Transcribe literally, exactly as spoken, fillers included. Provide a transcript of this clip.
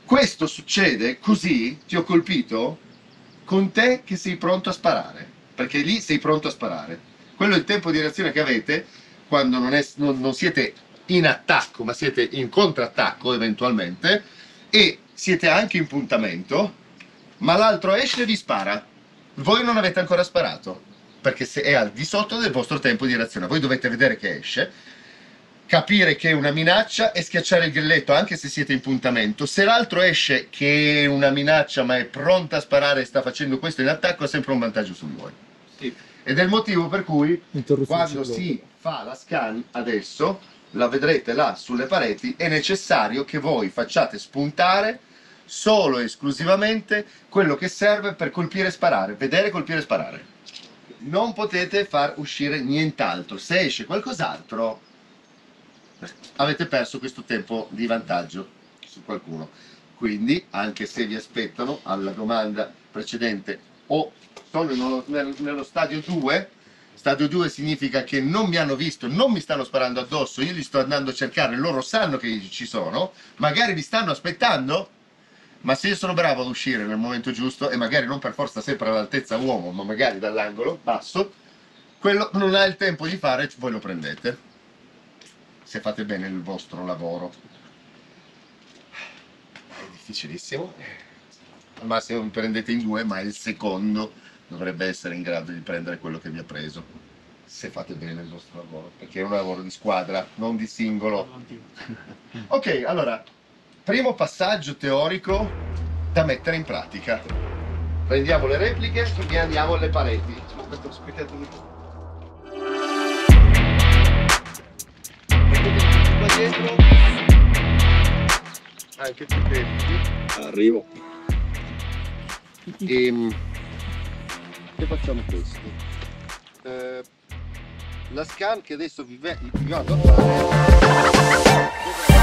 Questo succede così, ti ho colpito, con te che sei pronto a sparare, perché lì sei pronto a sparare. Quello è il tempo di reazione che avete quando non, è, non, non siete in attacco, ma siete in contrattacco eventualmente, e siete anche in puntamento, ma l'altro esce e vi spara. Voi non avete ancora sparato, perché se è al di sotto del vostro tempo di reazione. Voi dovete vedere che esce, capire che è una minaccia e schiacciare il grilletto anche se siete in puntamento. Se l'altro esce che è una minaccia ma è pronta a sparare e sta facendo questo in attacco, è sempre un vantaggio su di voi. Sì. Ed è il motivo per cui quando si fa la scan adesso, la vedrete là sulle pareti, è necessario che voi facciate spuntare solo e esclusivamente quello che serve per colpire e sparare, vedere, colpire e sparare. Non potete far uscire nient'altro. Se esce qualcos'altro, avete perso questo tempo di vantaggio su qualcuno. Quindi, anche se vi aspettano alla domanda precedente o sono nello, nel, nello stadio due, stadio due significa che non mi hanno visto, non mi stanno sparando addosso, io li sto andando a cercare, loro sanno che ci sono, magari mi stanno aspettando, ma se io sono bravo ad uscire nel momento giusto, e magari non per forza sempre all'altezza uomo, ma magari dall'angolo basso, quello non ha il tempo di fare, voi lo prendete, se fate bene il vostro lavoro. È difficilissimo, ma se vi prendete in due, ma il secondo dovrebbe essere in grado di prendere quello che vi ha preso, se fate bene il vostro lavoro, perché è un lavoro di squadra, non di singolo. Ok, allora, primo passaggio teorico da mettere in pratica. Prendiamo le repliche e andiamo alle pareti. Aspettate un po'. Mettete qua dietro. Anche più dentro. Arrivo. E, e facciamo questo. Eh, la scan che adesso vi, vi vado a fare